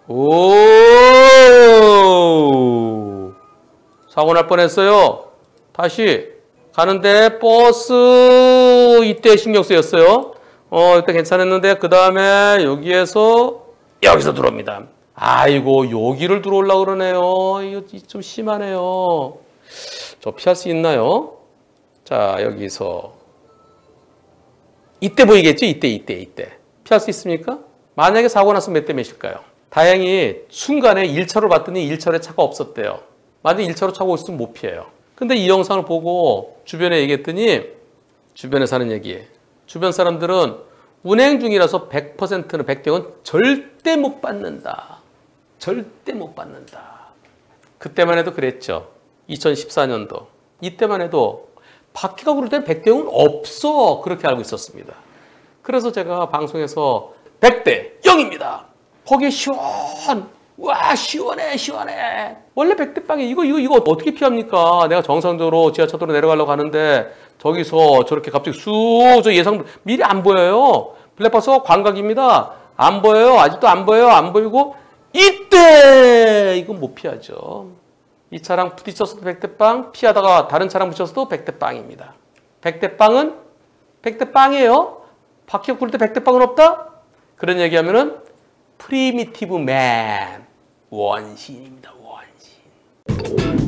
오! 사고 날 뻔했어요. 다시 가는데 버스 이때 신경 쓰였어요. 이때 괜찮았는데 그 다음에 여기서 들어옵니다. 아이고 여기를 들어오려고 그러네요. 이거 좀 심하네요. 저 피할 수 있나요? 자 여기서 이때 보이겠죠? 이때 피할 수 있습니까? 만약에 사고 났으면 몇 대 몇일까요? 다행히 순간에 1차로 봤더니 1차로에 차가 없었대요. 만약에 1차로 차가 있으면 못 피해요. 근데 이 영상을 보고 주변에 얘기했더니 주변에서 하는 얘기, 주변 사람들은 운행 중이라서 100%는 100대는 절대 못 받는다. 절대 못 받는다. 그때만 해도 그랬죠. 2014년도. 이때만 해도 바퀴가 구를 때는 100대는 없어. 그렇게 알고 있었습니다. 그래서 제가 방송에서 100대 0입니다. 거기에 와 시원해. 원래 100대 빵에 이거 어떻게 피합니까? 내가 정상적으로 지하철도로 내려가려고 하는데 저기서 저렇게 갑자기 저 예상 미리 안 보여요. 블랙박스가 광각입니다. 안 보여요. 아직도 안 보여요. 안 보이고 이때 이건 못 피하죠. 이 차랑 부딪혔어도 100대 빵, 피하다가 다른 차랑 부딪혔어도 100대 빵입니다. 100대 빵은 100대 빵이에요. 바퀴가 굴 때 100대 빵은 없다? 그런 얘기하면은 프리미티브 맨 원신입니다. 원신.